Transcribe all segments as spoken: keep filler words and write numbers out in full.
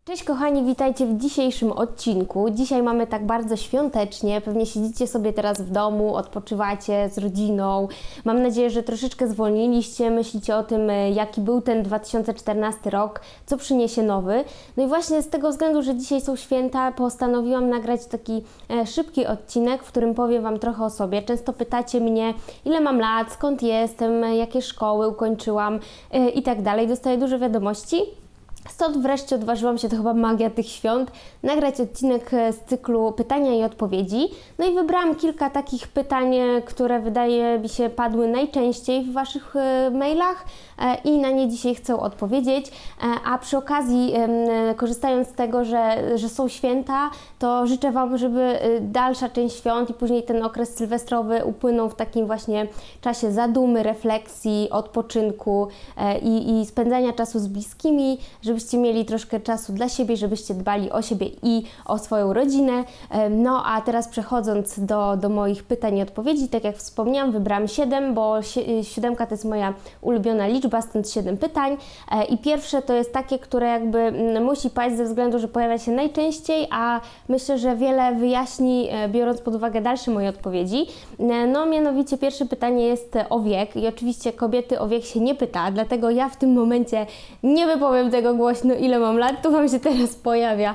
Cześć kochani, witajcie w dzisiejszym odcinku. Dzisiaj mamy tak bardzo świątecznie, pewnie siedzicie sobie teraz w domu, odpoczywacie z rodziną. Mam nadzieję, że troszeczkę zwolniliście, myślicie o tym, jaki był ten dwa tysiące czternasty rok, co przyniesie nowy. No i właśnie z tego względu, że dzisiaj są święta, postanowiłam nagrać taki szybki odcinek, w którym powiem Wam trochę o sobie. Często pytacie mnie, ile mam lat, skąd jestem, jakie szkoły ukończyłam i tak dalej. Dostaję dużo wiadomości. Stąd wreszcie odważyłam się, to chyba magia tych świąt, nagrać odcinek z cyklu pytania i odpowiedzi. No i wybrałam kilka takich pytań, które wydaje mi się padły najczęściej w Waszych mailach i na nie dzisiaj chcę odpowiedzieć. A przy okazji, korzystając z tego, że, że są święta, to życzę Wam, żeby dalsza część świąt i później ten okres sylwestrowy upłynął w takim właśnie czasie zadumy, refleksji, odpoczynku i, i spędzania czasu z bliskimi, żebyście mieli troszkę czasu dla siebie, żebyście dbali o siebie i o swoją rodzinę. No a teraz przechodząc do, do moich pytań i odpowiedzi, tak jak wspomniałam, wybrałam siedem, bo siódemka to jest moja ulubiona liczba, stąd siedem pytań. I pierwsze to jest takie, które jakby musi paść ze względu, że pojawia się najczęściej, a myślę, że wiele wyjaśni, biorąc pod uwagę dalsze moje odpowiedzi. No mianowicie pierwsze pytanie jest o wiek i oczywiście kobiety o wiek się nie pyta, dlatego ja w tym momencie nie wypowiem tego głośno, ile mam lat, tu Wam się teraz pojawia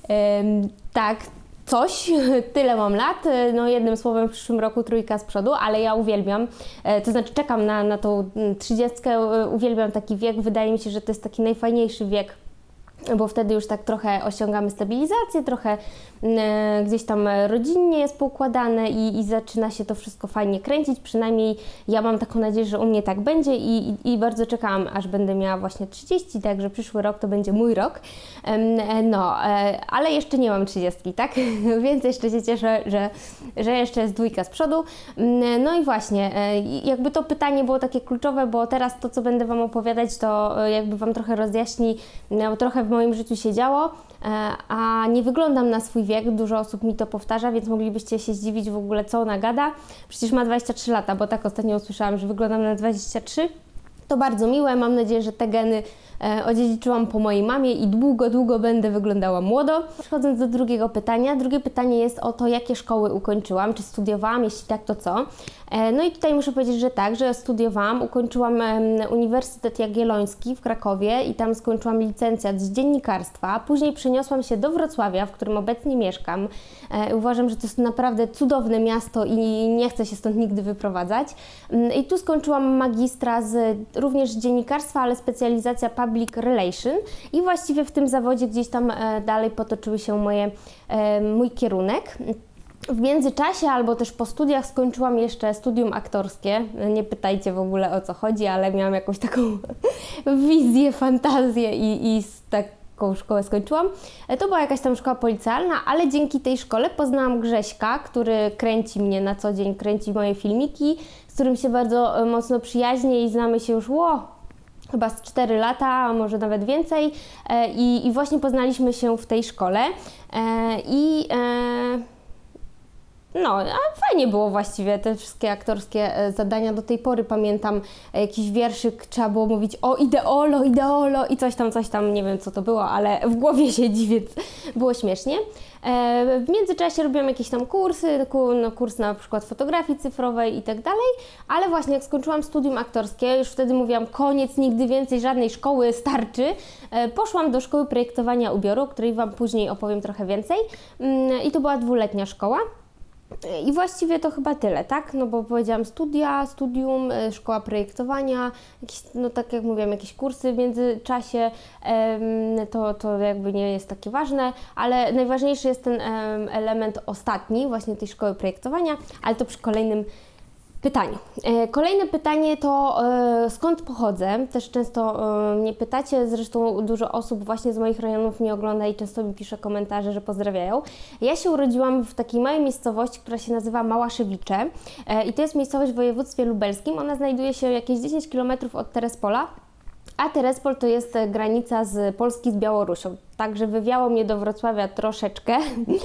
ym, tak, coś, tyle mam lat, no jednym słowem w przyszłym roku trójka z przodu, ale ja uwielbiam, to znaczy czekam na, na tą trzydziestkę, uwielbiam taki wiek, wydaje mi się, że to jest taki najfajniejszy wiek, bo wtedy już tak trochę osiągamy stabilizację, trochę e, gdzieś tam rodzinnie jest poukładane i, i zaczyna się to wszystko fajnie kręcić, przynajmniej ja mam taką nadzieję, że u mnie tak będzie i, i, i bardzo czekałam, aż będę miała właśnie trzydzieści, także przyszły rok to będzie mój rok, e, no, e, ale jeszcze nie mam trzydziestki, tak, więc jeszcze się cieszę, że, że jeszcze jest dwójka z przodu. No i właśnie, e, jakby to pytanie było takie kluczowe, bo teraz to, co będę Wam opowiadać, to jakby Wam trochę rozjaśni, no, trochę w moim życiu się działo, a nie wyglądam na swój wiek, dużo osób mi to powtarza, więc moglibyście się zdziwić w ogóle, co ona gada. Przecież ma dwadzieścia trzy lata, bo tak ostatnio usłyszałam, że wyglądam na dwadzieścia trzy. To bardzo miłe, mam nadzieję, że te geny e, odziedziczyłam po mojej mamie i długo, długo będę wyglądała młodo. Przechodząc do drugiego pytania, drugie pytanie jest o to, jakie szkoły ukończyłam, czy studiowałam, jeśli tak, to co? E, no i tutaj muszę powiedzieć, że tak, że studiowałam, ukończyłam e, Uniwersytet Jagielloński w Krakowie i tam skończyłam licencjat z dziennikarstwa, później przeniosłam się do Wrocławia, w którym obecnie mieszkam. E, uważam, że to jest naprawdę cudowne miasto i nie chcę się stąd nigdy wyprowadzać. E, I tu skończyłam magistra z również z dziennikarstwa, ale specjalizacja Public Relation i właściwie w tym zawodzie gdzieś tam e, dalej potoczyły się moje, e, mój kierunek. W międzyczasie albo też po studiach skończyłam jeszcze studium aktorskie. Nie pytajcie w ogóle, o co chodzi, ale miałam jakąś taką wizję, fantazję i, i taką szkołę skończyłam. To była jakaś tam szkoła policealna, ale dzięki tej szkole poznałam Grześka, który kręci mnie na co dzień, kręci moje filmiki, z którym się bardzo mocno przyjaźnię i znamy się już ło, chyba z cztery lata, a może nawet więcej. I, i właśnie poznaliśmy się w tej szkole. I no, a fajnie było właściwie, te wszystkie aktorskie zadania. Do tej pory pamiętam jakiś wierszyk, trzeba było mówić o ideolo, ideolo i coś tam, coś tam, nie wiem co to było, ale w głowie siedzi, więc było śmiesznie. W międzyczasie robiłam jakieś tam kursy, no, kurs na przykład fotografii cyfrowej i tak dalej, ale właśnie jak skończyłam studium aktorskie, już wtedy mówiłam koniec, nigdy więcej żadnej szkoły, starczy. Poszłam do szkoły projektowania ubioru, o której Wam później opowiem trochę więcej i to była dwuletnia szkoła. I właściwie to chyba tyle, tak? No bo powiedziałam studia, studium, szkoła projektowania, jakieś, no tak jak mówiłam, jakieś kursy w międzyczasie, to, to jakby nie jest takie ważne, ale najważniejszy jest ten element ostatni, właśnie tej szkoły projektowania, ale to przy kolejnym pytaniu. Kolejne pytanie to skąd pochodzę? Też często mnie pytacie, zresztą dużo osób właśnie z moich rejonów mnie ogląda i często mi pisze komentarze, że pozdrawiają. Ja się urodziłam w takiej małej miejscowości, która się nazywa Małaszewicze i to jest miejscowość w województwie lubelskim. Ona znajduje się jakieś dziesięć kilometrów od Terespola, a Terespol to jest granica z Polski z Białorusią. Także wywiało mnie do Wrocławia troszeczkę.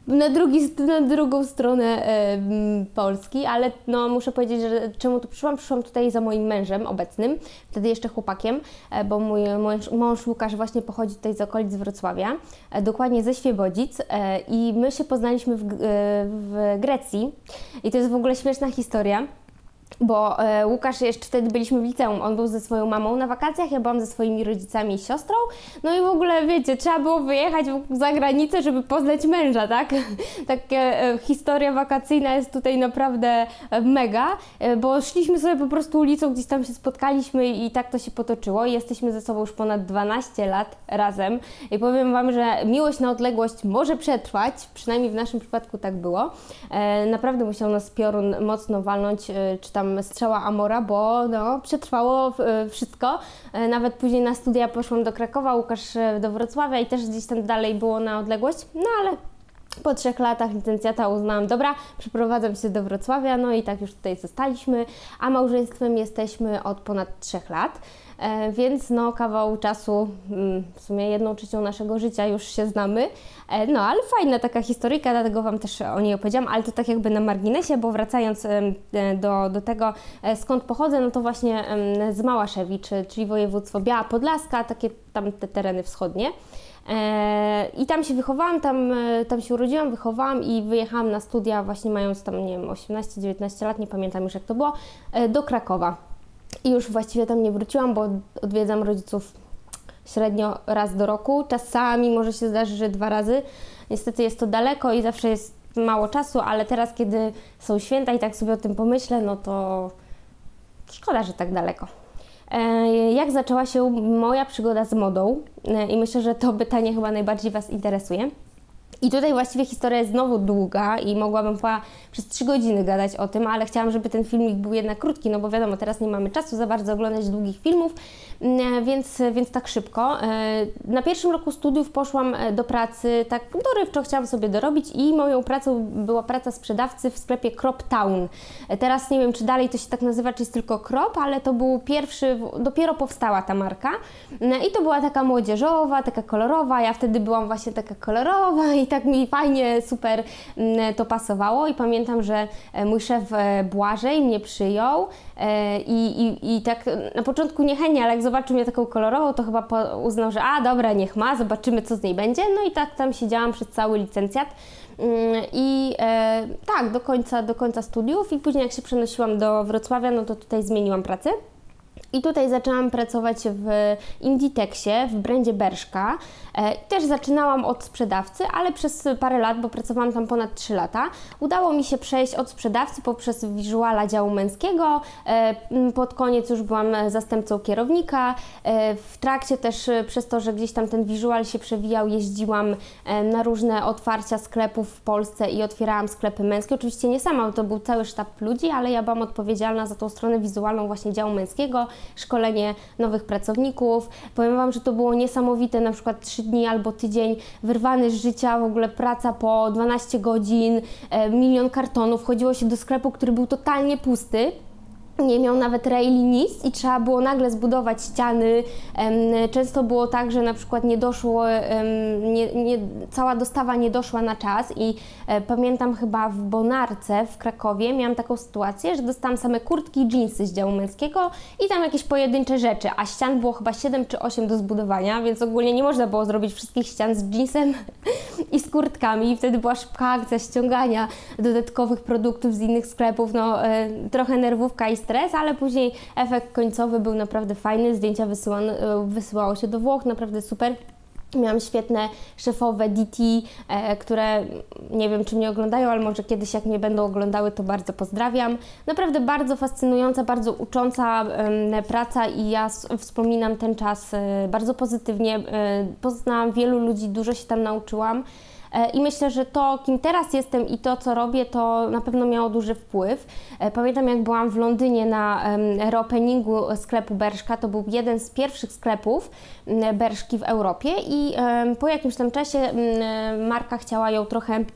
na, drugi, na drugą stronę e, Polski, ale no, muszę powiedzieć, że czemu tu przyszłam? Przyszłam tutaj za moim mężem obecnym, wtedy jeszcze chłopakiem, e, bo mój mąż, mąż Łukasz właśnie pochodzi tutaj z okolic Wrocławia, e, dokładnie ze Świebodzic e, i my się poznaliśmy w, e, w Grecji i to jest w ogóle śmieszna historia. Bo e, Łukasz jeszcze wtedy byliśmy w liceum, on był ze swoją mamą na wakacjach, ja byłam ze swoimi rodzicami i siostrą, no i w ogóle wiecie, trzeba było wyjechać za granicę, żeby poznać męża, tak? Taka e, historia wakacyjna jest tutaj naprawdę e, mega, e, bo szliśmy sobie po prostu ulicą, gdzieś tam się spotkaliśmy i tak to się potoczyło. Jesteśmy ze sobą już ponad dwanaście lat razem i powiem Wam, że miłość na odległość może przetrwać, przynajmniej w naszym przypadku tak było. E, naprawdę musiał nas piorun mocno walnąć, e, czy tam strzała Amora, bo no, przetrwało wszystko. Nawet później na studia poszłam do Krakowa, Łukasz do Wrocławia i też gdzieś tam dalej było na odległość, no ale po trzech latach licencjata uznałam, dobra, przeprowadzam się do Wrocławia, no i tak już tutaj zostaliśmy, a małżeństwem jesteśmy od ponad trzech lat. E, więc no kawał czasu, w sumie jedną trzecią naszego życia już się znamy, e, no ale fajna taka historyjka, dlatego Wam też o niej opowiedziałam, ale to tak jakby na marginesie, bo wracając e, do, do tego, e, skąd pochodzę, no to właśnie e, z Małaszewicz, czyli województwo Biała Podlaska, takie tam te tereny wschodnie. E, I tam się wychowałam, tam, tam się urodziłam, wychowałam i wyjechałam na studia właśnie mając tam, nie wiem, osiemnaście dziewiętnaście lat, nie pamiętam już jak to było, e, do Krakowa. I już właściwie tam nie wróciłam, bo odwiedzam rodziców średnio raz do roku. Czasami może się zdarzy, że dwa razy. Niestety jest to daleko i zawsze jest mało czasu, ale teraz, kiedy są święta i tak sobie o tym pomyślę, no to szkoda, że tak daleko. Jak zaczęła się moja przygoda z modą? I myślę, że to pytanie chyba najbardziej Was interesuje. I tutaj właściwie historia jest znowu długa i mogłabym chyba przez trzy godziny gadać o tym, ale chciałam, żeby ten filmik był jednak krótki, no bo wiadomo, teraz nie mamy czasu za bardzo oglądać długich filmów, więc, więc tak szybko. Na pierwszym roku studiów poszłam do pracy, tak dorywczo chciałam sobie dorobić i moją pracą była praca sprzedawcy w sklepie Crop Town. Teraz nie wiem, czy dalej to się tak nazywa, czy jest tylko Crop, ale to był pierwszy, dopiero powstała ta marka i to była taka młodzieżowa, taka kolorowa, ja wtedy byłam właśnie taka kolorowa i tak mi fajnie, super to pasowało i pamiętam, że mój szef Błażej mnie przyjął i, i, i tak na początku niechętnie, ale jak zobaczył mnie taką kolorową, to chyba uznał, że a dobra, niech ma, zobaczymy co z niej będzie, no i tak tam siedziałam przez cały licencjat i e, tak, do końca, do końca studiów i później jak się przenosiłam do Wrocławia, no to tutaj zmieniłam pracę. I tutaj zaczęłam pracować w Inditexie, w brandzie Bershka. E, też zaczynałam od sprzedawcy, ale przez parę lat, bo pracowałam tam ponad trzy lata, udało mi się przejść od sprzedawcy poprzez wizuala działu męskiego. E, pod koniec już byłam zastępcą kierownika. E, w trakcie też przez to, że gdzieś tam ten wizual się przewijał, jeździłam e, na różne otwarcia sklepów w Polsce i otwierałam sklepy męskie. Oczywiście nie sama, to był cały sztab ludzi, ale ja byłam odpowiedzialna za tą stronę wizualną właśnie działu męskiego, szkolenie nowych pracowników. Powiem Wam, że to było niesamowite, na przykład trzy dni albo tydzień wyrwany z życia, w ogóle praca po dwanaście godzin, e, milion kartonów, chodziło się do sklepu, który był totalnie pusty. Nie miał nawet raili, nic i trzeba było nagle zbudować ściany. Często było tak, że na przykład nie doszło, nie, nie, cała dostawa nie doszła na czas i pamiętam chyba w Bonarce w Krakowie miałam taką sytuację, że dostałam same kurtki i dżinsy z działu męskiego i tam jakieś pojedyncze rzeczy, a ścian było chyba siedem czy osiem do zbudowania, więc ogólnie nie można było zrobić wszystkich ścian z dżinsem i z kurtkami i wtedy była szybka akcja ściągania dodatkowych produktów z innych sklepów, no trochę nerwówka i stres, ale później efekt końcowy był naprawdę fajny, zdjęcia wysyłano, wysyłało się do Włoch, naprawdę super. Miałam świetne szefowe D T, e, które nie wiem, czy mnie oglądają, ale może kiedyś jak mnie będą oglądały, to bardzo pozdrawiam. Naprawdę bardzo fascynująca, bardzo ucząca e, praca i ja wspominam ten czas e, bardzo pozytywnie. E, poznałam wielu ludzi, dużo się tam nauczyłam. I myślę, że to, kim teraz jestem i to, co robię, to na pewno miało duży wpływ. Pamiętam, jak byłam w Londynie na reopeningu sklepu Bershka, to był jeden z pierwszych sklepów Bershki w Europie i po jakimś tam czasie marka chciała ją trochę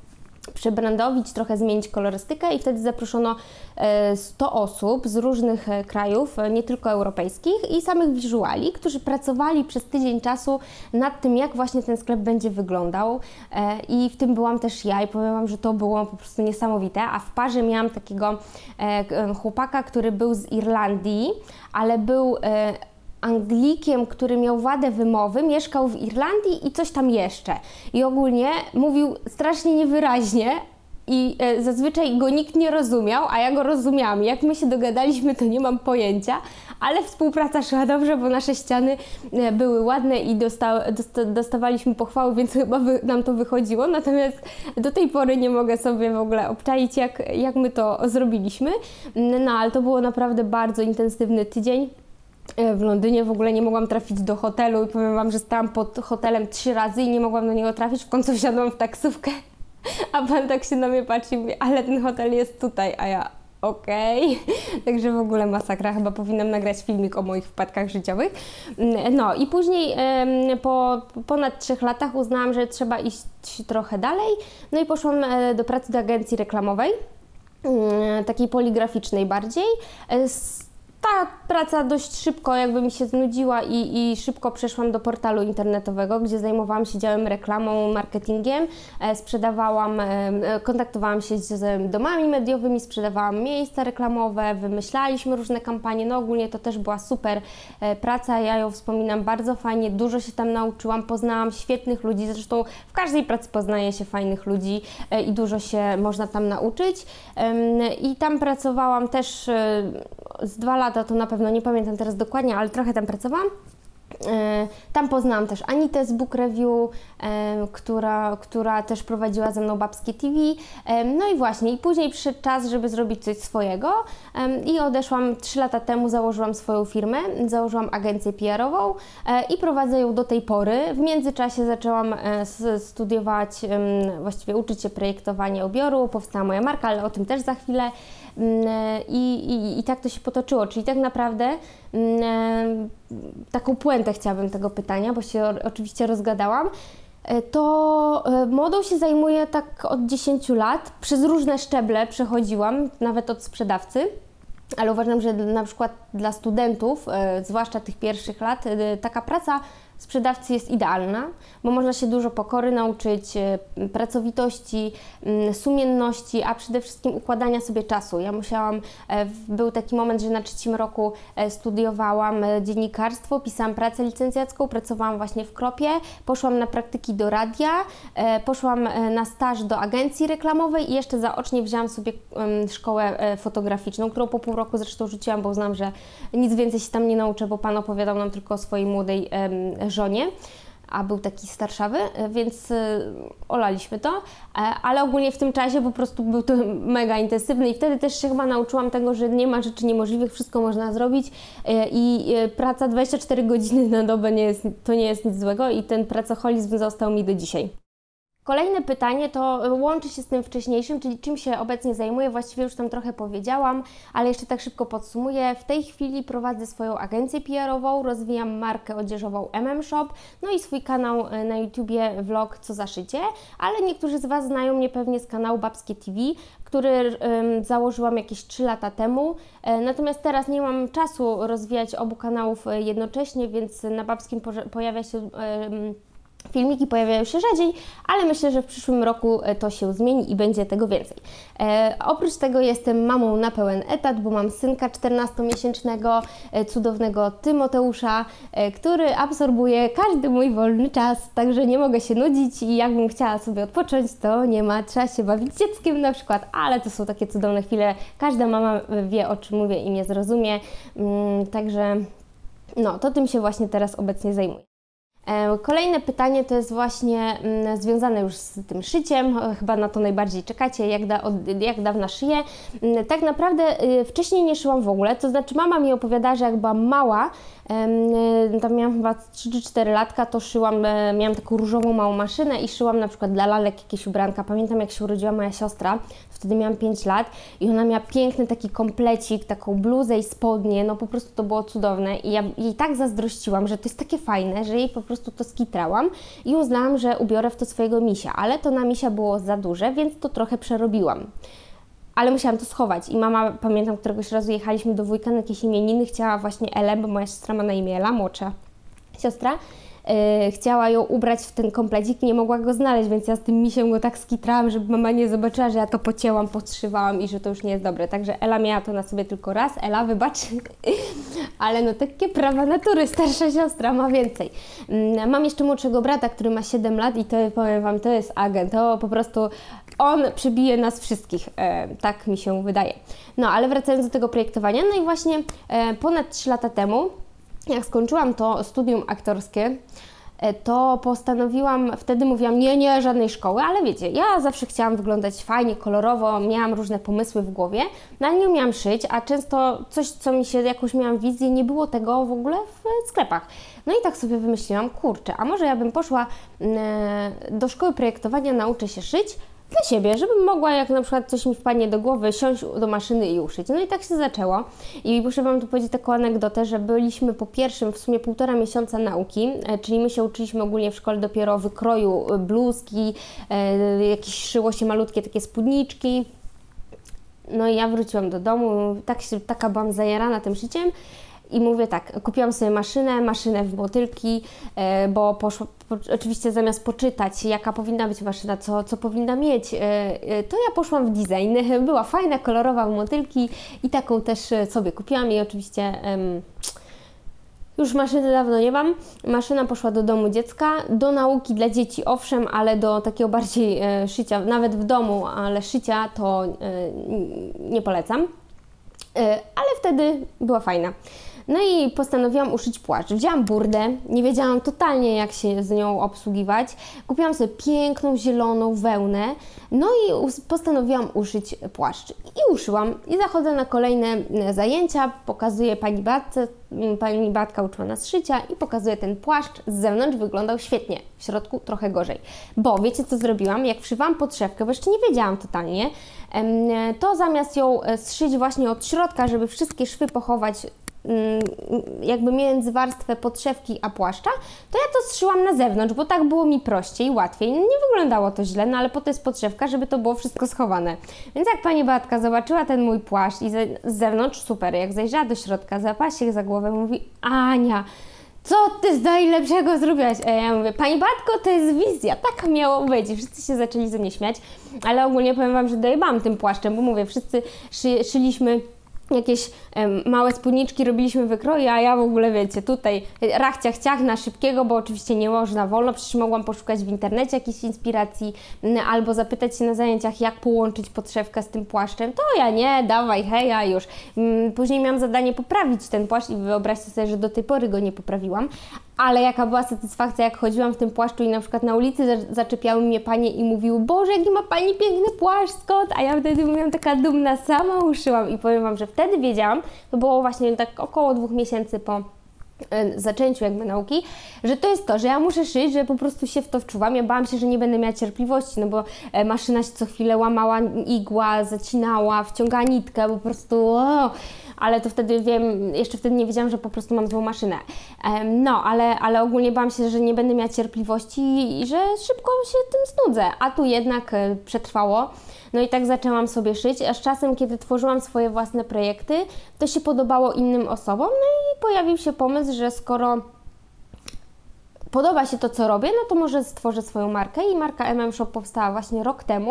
przebrandowić, trochę zmienić kolorystykę i wtedy zaproszono sto osób z różnych krajów, nie tylko europejskich i samych wizuali, którzy pracowali przez tydzień czasu nad tym, jak właśnie ten sklep będzie wyglądał i w tym byłam też ja i powiem Wam, że to było po prostu niesamowite, a w parze miałam takiego chłopaka, który był z Irlandii, ale był Anglikiem, który miał wadę wymowy, mieszkał w Irlandii i coś tam jeszcze. I ogólnie mówił strasznie niewyraźnie i e, zazwyczaj go nikt nie rozumiał, a ja go rozumiałam. Jak my się dogadaliśmy, to nie mam pojęcia, ale współpraca szła dobrze, bo nasze ściany e, były ładne i dosta, dosta, dostawaliśmy pochwały, więc chyba wy, nam to wychodziło. Natomiast do tej pory nie mogę sobie w ogóle obczaić, jak, jak my to zrobiliśmy. No ale to było naprawdę bardzo intensywny tydzień. W Londynie w ogóle nie mogłam trafić do hotelu i powiem Wam, że stałam pod hotelem trzy razy i nie mogłam do niego trafić. W końcu wsiadłam w taksówkę, a pan tak się na mnie patrzy i mówi, ale ten hotel jest tutaj, a ja okej. Okay. Także w ogóle masakra, chyba powinnam nagrać filmik o moich wpadkach życiowych. No i później po ponad trzech latach uznałam, że trzeba iść trochę dalej. No i poszłam do pracy do agencji reklamowej, takiej poligraficznej bardziej. Ta praca dość szybko jakby mi się znudziła i, i szybko przeszłam do portalu internetowego, gdzie zajmowałam się działem reklamą, marketingiem, e, sprzedawałam, e, kontaktowałam się z domami mediowymi, sprzedawałam miejsca reklamowe, wymyślaliśmy różne kampanie, no ogólnie to też była super e, praca, ja ją wspominam bardzo fajnie, dużo się tam nauczyłam, poznałam świetnych ludzi, zresztą w każdej pracy poznaje się fajnych ludzi e, i dużo się można tam nauczyć e, i tam pracowałam też e, z dwa lata, to na pewno nie pamiętam teraz dokładnie, ale trochę tam pracowałam. Tam poznałam też Anitę z Book Review, która, która też prowadziła ze mną Babskie T V. No i właśnie, i później przyszedł czas, żeby zrobić coś swojego i odeszłam trzy lata temu, założyłam swoją firmę, założyłam agencję P R-ową i prowadzę ją do tej pory. W międzyczasie zaczęłam studiować, właściwie uczyć się projektowania ubioru, powstała moja marka, ale o tym też za chwilę. I, i, I tak to się potoczyło, czyli tak naprawdę taką puentę chciałabym tego pytania, bo się oczywiście rozgadałam, to modą się zajmuję tak od dziesięciu lat, przez różne szczeble przechodziłam, nawet od sprzedawcy, ale uważam, że na przykład dla studentów, zwłaszcza tych pierwszych lat, taka praca sprzedawcy jest idealna, bo można się dużo pokory nauczyć, pracowitości, sumienności, a przede wszystkim układania sobie czasu. Ja musiałam, był taki moment, że na trzecim roku studiowałam dziennikarstwo, pisałam pracę licencjacką, pracowałam właśnie w Kropie, poszłam na praktyki do radia, poszłam na staż do agencji reklamowej i jeszcze zaocznie wzięłam sobie szkołę fotograficzną, którą po pół roku zresztą rzuciłam, bo uznałam, że nic więcej się tam nie nauczę, bo pan opowiadał nam tylko o swojej młodej żonie, a był taki starszawy, więc olaliśmy to, ale ogólnie w tym czasie po prostu był to mega intensywny i wtedy też się chyba nauczyłam tego, że nie ma rzeczy niemożliwych, wszystko można zrobić i praca dwadzieścia cztery godziny na dobę nie jest, to nie jest nic złego i ten pracoholizm został mi do dzisiaj. Kolejne pytanie to łączy się z tym wcześniejszym, czyli czym się obecnie zajmuję. Właściwie już tam trochę powiedziałam, ale jeszcze tak szybko podsumuję. W tej chwili prowadzę swoją agencję P R-ową, rozwijam markę odzieżową M M Shop, no i swój kanał na YouTubie, vlog Co za szycie, ale niektórzy z Was znają mnie pewnie z kanału Babskie T V, który um, założyłam jakieś trzy lata temu. E, natomiast teraz nie mam czasu rozwijać obu kanałów jednocześnie, więc na Babskim pojawia się um, filmiki pojawiają się rzadziej, ale myślę, że w przyszłym roku to się zmieni i będzie tego więcej. E, oprócz tego jestem mamą na pełen etat, bo mam synka czternastomiesięcznego, e, cudownego Tymoteusza, e, który absorbuje każdy mój wolny czas, także nie mogę się nudzić i jakbym chciała sobie odpocząć, to nie ma, trzeba się bawić dzieckiem na przykład, ale to są takie cudowne chwile, każda mama wie, o czym mówię i mnie zrozumie, mm, także no, to tym się właśnie teraz obecnie zajmuję. Kolejne pytanie to jest właśnie mm, związane już z tym szyciem, chyba na to najbardziej czekacie, jak, da, od, jak dawna szyję. Tak naprawdę y, wcześniej nie szyłam w ogóle, to znaczy mama mi opowiadała, że jak byłam mała, y, tam miałam chyba trzy czy cztery latka, to szyłam, y, miałam taką różową małą maszynę i szyłam na przykład dla lalek jakieś ubranka. Pamiętam, jak się urodziła moja siostra, wtedy miałam pięć lat i ona miała piękny taki komplecik, taką bluzę i spodnie, no po prostu to było cudowne i ja jej tak zazdrościłam, że to jest takie fajne, że jej po prostu prostu to skitrałam i uznałam, że ubiorę w to swojego misia, ale to na misia było za duże, więc to trochę przerobiłam. Ale musiałam to schować i mama, pamiętam, któregoś razu jechaliśmy do wujka na jakieś imieniny, chciała właśnie Elę, bo moja siostra ma na imię Ela, młodsza siostra, yy, chciała ją ubrać w ten komplecik i nie mogła go znaleźć, więc ja z tym misiem go tak skitrałam, żeby mama nie zobaczyła, że ja to pocięłam, podszywałam i że to już nie jest dobre. Także Ela miała to na sobie tylko raz, Ela, wybacz, ale no takie prawa natury, starsza siostra ma więcej. Yy, mam jeszcze młodszego brata, który ma siedem lat i to, powiem Wam, to jest agent, to po prostu on przebije nas wszystkich, e, tak mi się wydaje. No, ale wracając do tego projektowania, no i właśnie e, ponad trzy lata temu, jak skończyłam to studium aktorskie, e, to postanowiłam, wtedy mówiłam, nie, nie, żadnej szkoły, ale wiecie, ja zawsze chciałam wyglądać fajnie, kolorowo, miałam różne pomysły w głowie, no ale nie umiałam szyć, a często coś, co mi się, jakąś miałam wizję, nie było tego w ogóle w sklepach. No i tak sobie wymyśliłam, kurczę, a może ja bym poszła e, do szkoły projektowania, nauczę się szyć, dla siebie, żebym mogła, jak na przykład coś mi wpadnie do głowy, siąść do maszyny i uszyć. No i tak się zaczęło. I muszę Wam tu powiedzieć taką anegdotę, że byliśmy po pierwszym w sumie półtora miesiąca nauki, czyli my się uczyliśmy ogólnie w szkole dopiero wykroju bluzki, e, jakieś szyło się malutkie takie spódniczki. No i ja wróciłam do domu, tak się, taka byłam zajarana tym szyciem. I mówię tak, kupiłam sobie maszynę, maszynę w motylki, e, bo poszło, po, oczywiście zamiast poczytać, jaka powinna być maszyna, co, co powinna mieć, e, e, to ja poszłam w design. Była fajna, kolorowa w motylki i taką też sobie kupiłam i oczywiście em, już maszyny dawno nie mam. Maszyna poszła do domu dziecka, do nauki dla dzieci owszem, ale do takiego bardziej e, szycia, nawet w domu, ale szycia to e, nie polecam. E, ale wtedy była fajna. No i postanowiłam uszyć płaszcz. Wzięłam burdę, nie wiedziałam totalnie, jak się z nią obsługiwać. Kupiłam sobie piękną, zieloną wełnę, no i postanowiłam uszyć płaszcz. I uszyłam. I zachodzę na kolejne zajęcia, pokazuję pani Batce, pani Batka uczyła nas szycia i pokazuję ten płaszcz. Z zewnątrz wyglądał świetnie, w środku trochę gorzej. Bo wiecie, co zrobiłam? Jak wszywałam podszewkę, bo jeszcze nie wiedziałam totalnie, to zamiast ją zszyć właśnie od środka, żeby wszystkie szwy pochować jakby między warstwę podszewki a płaszcza, to ja to zszyłam na zewnątrz, bo tak było mi prościej, łatwiej. Nie wyglądało to źle, no ale po to jest podszewka, żeby to było wszystko schowane. Więc jak pani Beatka zobaczyła ten mój płaszcz i z zewnątrz, super, jak zajrzała do środka, złapała się za głowę, mówi: Ania, co ty z najlepszego zrobiłaś? A ja mówię: pani Batko, to jest wizja, tak miało być. I wszyscy się zaczęli ze mnie śmiać, ale ogólnie powiem Wam, że dojebałam tym płaszczem, bo mówię, wszyscy szy, szyliśmy jakieś em, małe spódniczki, robiliśmy wykroje, a ja w ogóle, wiecie, tutaj rach, ciach, ciach na szybkiego, bo oczywiście nie można wolno, przecież mogłam poszukać w internecie jakiejś inspiracji m, albo zapytać się na zajęciach, jak połączyć podszewkę z tym płaszczem. To ja nie, dawaj, hej, ja już. M, później miałam zadanie poprawić ten płaszcz i wyobraźcie sobie, że do tej pory go nie poprawiłam. Ale jaka była satysfakcja, jak chodziłam w tym płaszczu i na przykład na ulicy zaczepiały mnie panie i mówiły: Boże, jaki ma pani piękny płaszcz, skąd? A ja wtedy mówiłam taka dumna, sama uszyłam i powiem Wam, że wtedy wiedziałam, to było właśnie tak około dwóch miesięcy po zaczęciu jakby nauki, że to jest to, że ja muszę szyć, że po prostu się w to wczuwam. Ja bałam się, że nie będę miała cierpliwości, no bo maszyna się co chwilę łamała, igła zacinała, wciągała nitkę, po prostu o, ale to wtedy wiem, jeszcze wtedy nie wiedziałam, że po prostu mam złą maszynę. No, ale, ale ogólnie bałam się, że nie będę miała cierpliwości i że szybko się tym znudzę, a tu jednak przetrwało. No i tak zaczęłam sobie szyć, a z czasem, kiedy tworzyłam swoje własne projekty, to się podobało innym osobom, no i pojawił się pomysł, że skoro podoba się to, co robię, no to może stworzę swoją markę i marka M M Shop powstała właśnie rok temu,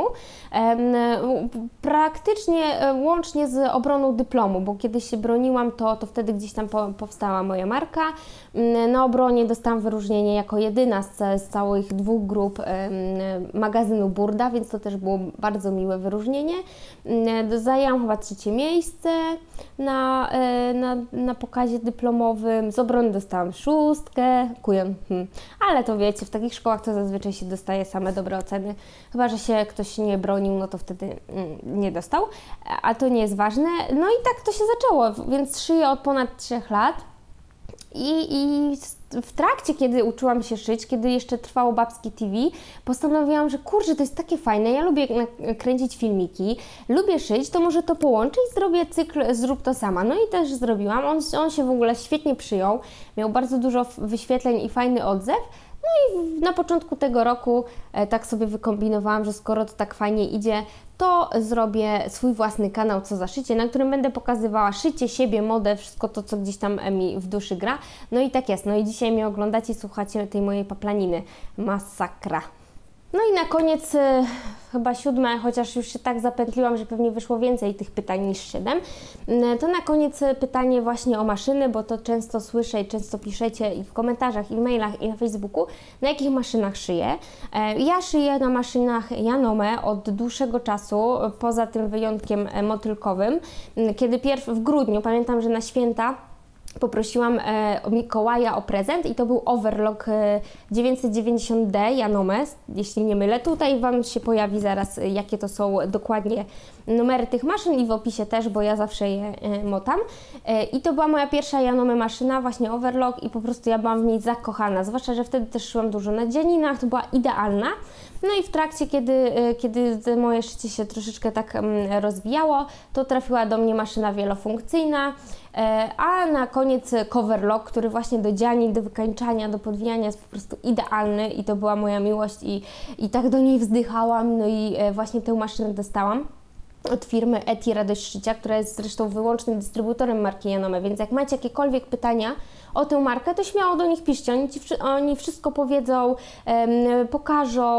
praktycznie łącznie z obroną dyplomu, bo kiedyś się broniłam, to, to wtedy gdzieś tam powstała moja marka. Na obronie dostałam wyróżnienie jako jedyna z, z całych dwóch grup magazynu Burda, więc to też było bardzo miłe wyróżnienie. Zajęłam chyba trzecie miejsce na, na, na pokazie dyplomowym, z obrony dostałam szóstkę, kuję, hmm. ale to wiecie, w takich szkołach to zazwyczaj się dostaje same dobre oceny, chyba że się ktoś nie bronił, no to wtedy mm, nie dostał, a to nie jest ważne. No i tak to się zaczęło, więc szyję od ponad trzech lat. I, I w trakcie, kiedy uczyłam się szyć, kiedy jeszcze trwało Babskie T V, postanowiłam, że kurczę, to jest takie fajne, ja lubię kręcić filmiki, lubię szyć, to może to połączę i zrobię cykl Zrób to sama. No i też zrobiłam, on, on się w ogóle świetnie przyjął, miał bardzo dużo wyświetleń i fajny odzew. No i na początku tego roku e, tak sobie wykombinowałam, że skoro to tak fajnie idzie, to zrobię swój własny kanał Co za szycie, na którym będę pokazywała szycie, siebie, modę, wszystko to, co gdzieś tam mi w duszy gra. No i tak jest. No i dzisiaj mnie oglądacie i słuchacie tej mojej paplaniny. Masakra. No i na koniec e, chyba siódme, chociaż już się tak zapętliłam, że pewnie wyszło więcej tych pytań niż siedem, e, to na koniec pytanie właśnie o maszyny, bo to często słyszę i często piszecie i w komentarzach, i w mailach, i na Facebooku, na jakich maszynach szyję. E, ja szyję na maszynach Janome od dłuższego czasu, poza tym wyjątkiem motylkowym, kiedy pierw w grudniu, pamiętam, że na święta poprosiłam e, Mikołaja o prezent i to był Overlock e, dziewięćset dziewięćdziesiąt D Janome, jeśli nie mylę. Tutaj Wam się pojawi zaraz, e, jakie to są dokładnie numery tych maszyn i w opisie też, bo ja zawsze je e, motam. E, I to była moja pierwsza Janome maszyna, właśnie Overlock i po prostu ja byłam w niej zakochana, zwłaszcza, że wtedy też szyłam dużo na dzianinach, to była idealna. No i w trakcie, kiedy, e, kiedy moje szycie się troszeczkę tak mm, rozwijało, to trafiła do mnie maszyna wielofunkcyjna, a na koniec coverlock, który właśnie do dzianin, do wykańczania, do podwijania jest po prostu idealny i to była moja miłość i, i tak do niej wzdychałam, no i właśnie tę maszynę dostałam od firmy Eti Radość Szycia, która jest zresztą wyłącznym dystrybutorem marki Janome, więc jak macie jakiekolwiek pytania o tę markę, to śmiało do nich piszcie, oni, ci, oni wszystko powiedzą, um, pokażą,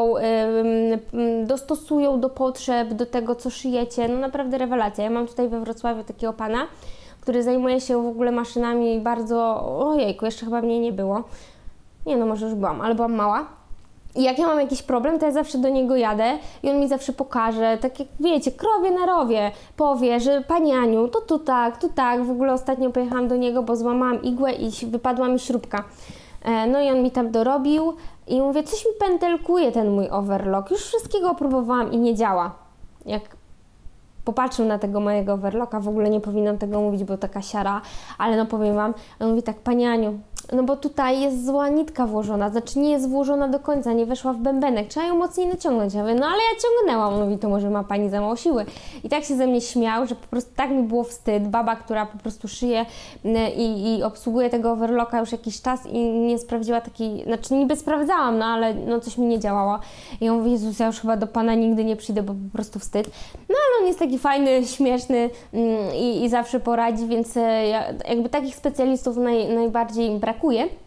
um, dostosują do potrzeb, do tego, co szyjecie, no naprawdę rewelacja. Ja mam tutaj we Wrocławiu takiego pana, który zajmuje się w ogóle maszynami bardzo... Ojejku, jeszcze chyba mnie nie było. Nie no, może już byłam, ale byłam mała. I jak ja mam jakiś problem, to ja zawsze do niego jadę i on mi zawsze pokaże, tak jak wiecie, krowie na rowie, powie, że Pani Aniu, to tu tak, tu tak. W ogóle ostatnio pojechałam do niego, bo złamałam igłę i wypadła mi śrubka. No i on mi tam dorobił i mówię, coś mi pętelkuje ten mój overlock. Już wszystkiego próbowałam i nie działa. Jak popatrzył na tego mojego overlocka, w ogóle nie powinnam tego mówić, bo taka siara, ale no powiem Wam, on mówi tak, Pani Aniu, no bo tutaj jest zła nitka włożona, znaczy nie jest włożona do końca, nie weszła w bębenek, trzeba ją mocniej naciągnąć. Ja mówię, no ale ja ciągnęłam, on mówi, to może ma Pani za mało siły. I tak się ze mnie śmiał, że po prostu tak mi było wstyd, baba, która po prostu szyje i, i obsługuje tego overlocka już jakiś czas i nie sprawdziła takiej, znaczy niby sprawdzałam, no ale no coś mi nie działało. I ja mówię, Jezus, ja już chyba do Pana nigdy nie przyjdę, bo po prostu wstyd. No ale on jest taki fajny, śmieszny i, i zawsze poradzi, więc ja, jakby takich specjalistów naj, najbardziej brakuje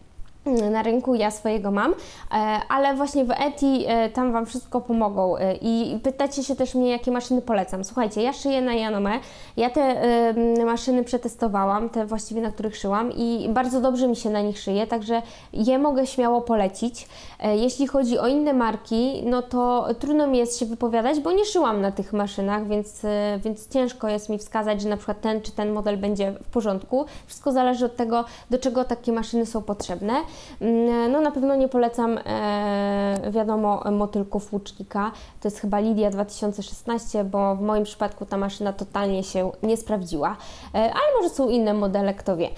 na rynku, ja swojego mam, ale właśnie w Eti tam Wam wszystko pomogą i pytacie się też mnie, jakie maszyny polecam. Słuchajcie, ja szyję na Janome, ja te maszyny przetestowałam, te właściwie, na których szyłam i bardzo dobrze mi się na nich szyje, także je mogę śmiało polecić. Jeśli chodzi o inne marki, no to trudno mi jest się wypowiadać, bo nie szyłam na tych maszynach, więc, więc ciężko jest mi wskazać, że na przykład ten czy ten model będzie w porządku. Wszystko zależy od tego, do czego takie maszyny są potrzebne. No na pewno nie polecam, e, wiadomo, motylków Łucznika, to jest chyba Lidia dwa tysiące szesnaście, bo w moim przypadku ta maszyna totalnie się nie sprawdziła, e, ale może są inne modele, kto wie.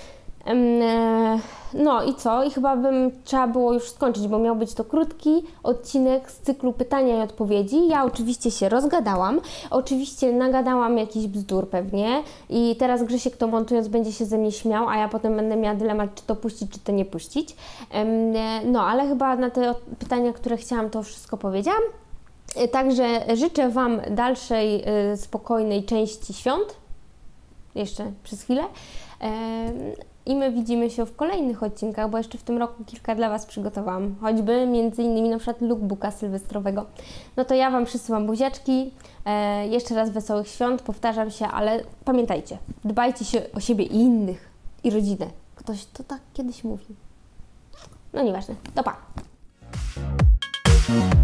No i co? I chyba bym trzeba było już skończyć, bo miał być to krótki odcinek z cyklu pytania i odpowiedzi. Ja oczywiście się rozgadałam, oczywiście nagadałam jakiś bzdur pewnie i teraz Grzesiek to montując będzie się ze mnie śmiał, a ja potem będę miała dylemat, czy to puścić, czy to nie puścić. No, ale chyba na te pytania, które chciałam, to wszystko powiedziałam. Także życzę Wam dalszej spokojnej części świąt, jeszcze przez chwilę. I my widzimy się w kolejnych odcinkach, bo jeszcze w tym roku kilka dla Was przygotowałam, choćby między innymi na przykład lookbooka sylwestrowego. No to ja Wam przysyłam buziaczki, e, jeszcze raz wesołych świąt, powtarzam się, ale pamiętajcie, dbajcie się o siebie i innych, i rodzinę. Ktoś to tak kiedyś mówił. No nieważne, to pa!